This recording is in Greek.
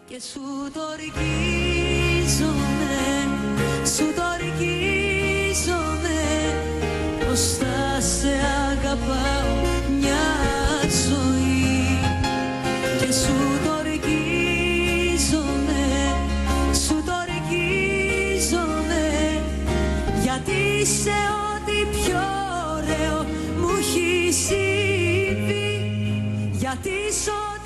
Και σου το ορκίζομαι πως θα σε αγαπάω μια ζωή. Και σου το ορκίζομαι γιατί είσαι ό,τι πιο ωραίο μου έχει συμβεί. Γιατί είσαι